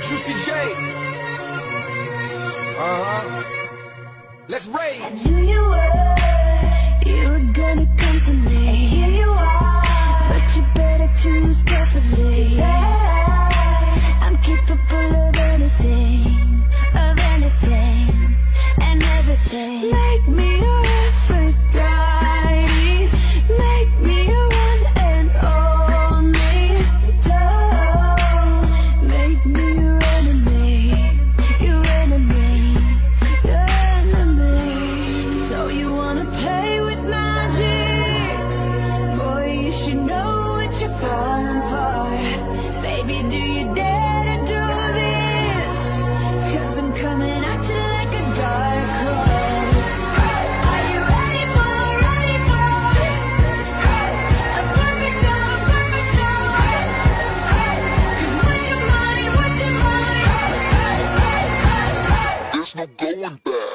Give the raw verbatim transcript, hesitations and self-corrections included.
Juicy J. Uh-huh. Let's raid. I knew you were, you were gonna come to me. And here you are, but you better choose carefully. 'Cause I, I'm capable of anything, of anything, and everything. Make me your Aphrodite, make me your one and only. Don't make me your enemy, your enemy, your enemy. So you wanna play with magic? Boy, you should know what you're falling for. Baby, do you dare to do this? 'Cause I'm coming at you like a dark horse. Are you ready for, ready for a perfect storm, perfect storm? 'Cause what's your mind, what's your mind? There's no going back.